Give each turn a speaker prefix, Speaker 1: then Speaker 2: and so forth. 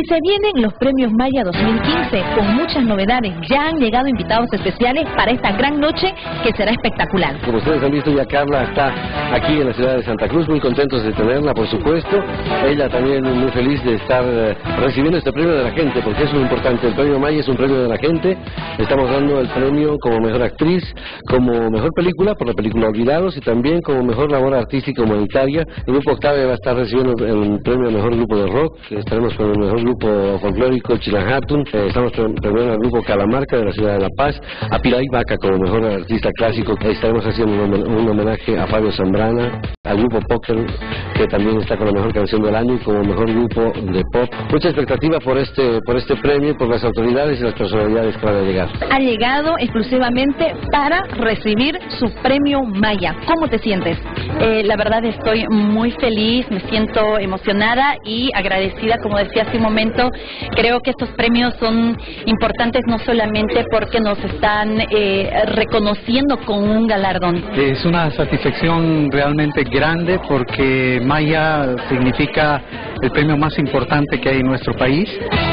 Speaker 1: Y se vienen los premios Maya 2015 con muchas novedades. Ya han llegado invitados especiales para esta gran noche que será espectacular.
Speaker 2: Como ustedes han visto, ya Carla está aquí en la ciudad de Santa Cruz, muy contentos de tenerla, por supuesto. Ella también muy feliz de estar recibiendo este premio de la gente, porque es muy importante. El premio Maya es un premio de la gente. Estamos dando el premio como mejor actriz, como mejor película, por la película Olvidados, y también como mejor labor artística humanitaria. El grupo Octave va a estar recibiendo el premio al mejor grupo de rock. Estaremos con el mejor grupo folclórico Chilahatun. Estamos premiando al grupo Calamarca de la ciudad de La Paz, a Piray Vaca como mejor artista clásico. Estaremos haciendo un homenaje a Fabio Zambrana, al grupo Póker, que también está con la mejor canción del año y como mejor grupo de pop. Mucha expectativa por este premio, por las autoridades y las personalidades que van a llegar.
Speaker 1: Ha llegado exclusivamente para recibir su premio Maya. ¿Cómo te sientes?
Speaker 3: La verdad estoy muy feliz, me siento emocionada y agradecida, como decía hace un momento. Creo que estos premios son importantes no solamente porque nos están reconociendo con un galardón.
Speaker 4: Es una satisfacción realmente grande porque Maya significa el premio más importante que hay en nuestro país.